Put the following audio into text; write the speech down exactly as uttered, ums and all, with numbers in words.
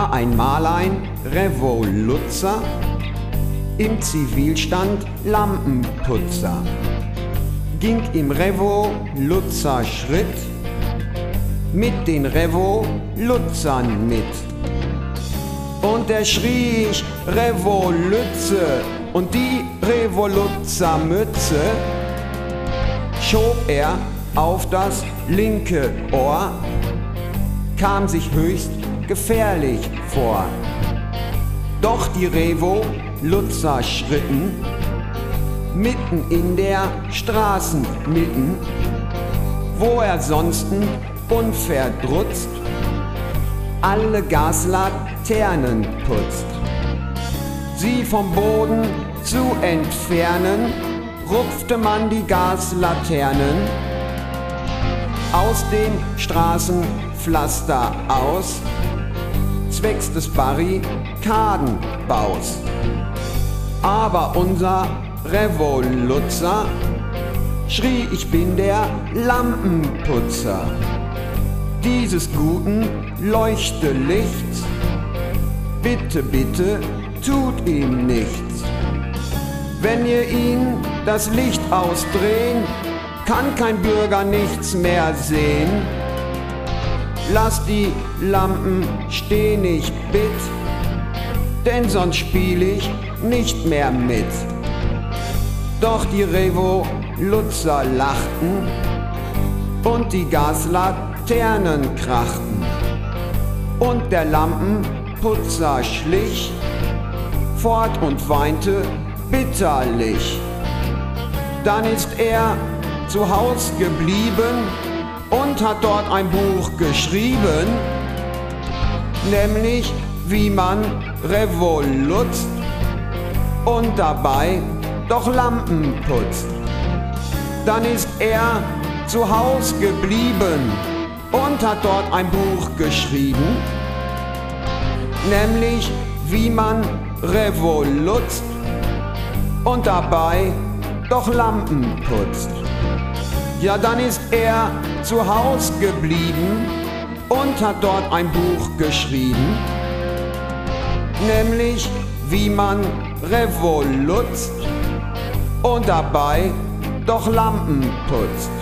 war einmal ein Revoluzzer, im Zivilstand Lampenputzer, ging im Revoluzzer-Schritt mit den Revoluzzern mit. Und er schrie ich Revolütze, und die Revoluzzermütze schob er auf das linke Ohr, kam sich höchst gefährlich vor. Doch die Revoluzzer schritten mitten in der Straßenmitten, wo er sonsten unverdrutzt alle Gaslaternen putzt. Sie vom Boden zu entfernen, rupfte man die Gaslaternen aus dem Straßenpflaster aus, zwecks des Barrikadenbaus. Aber unser Revoluzzer schrie, ich bin der Lampenputzer dieses guten Leuchtelichts, bitte, bitte, tut ihm nichts. Wenn ihr ihn das Licht ausdrehen, kann kein Bürger nichts mehr sehen. Lasst die Lampen stehen, ich bitt, denn sonst spiel ich nicht mehr mit. Doch die Revoluzzer lachten und die Gaslaternen krachten und der Lampenputzer schlich fort und weinte bitterlich. Dann ist er zu Haus geblieben und hat dort ein Buch geschrieben, nämlich wie man revolutzt und dabei doch Lampen putzt. Dann ist er zu Haus geblieben und hat dort ein Buch geschrieben, nämlich wie man revolutzt und dabei doch Lampen putzt. Ja, dann ist er zu Haus geblieben und hat dort ein Buch geschrieben, nämlich wie man revolutzt und dabei doch Lampen putzt.